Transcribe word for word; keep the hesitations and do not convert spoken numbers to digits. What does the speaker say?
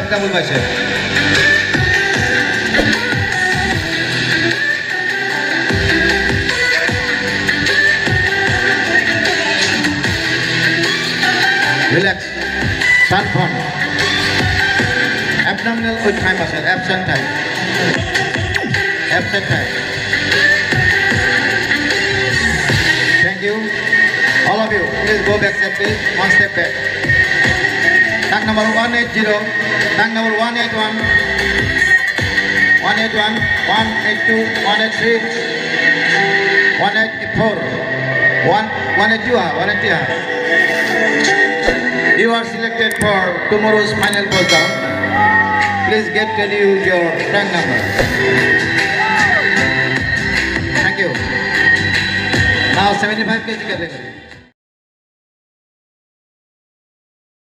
double bicep. Relax. Sun form. Abdominal with thigh muscle. Abs and thigh. Abs and thigh. Thank you. All of you, please go back step, please. One step back. Tank number one eighty. Tank number one eighty-one. one eighty-one. one eighty-two. one eighty-three. one eighty-four. one eighty-two. one eighty. You are selected for tomorrow's final pose down. Please get ready with your rank number. Thank you. Now seventy-five kg category.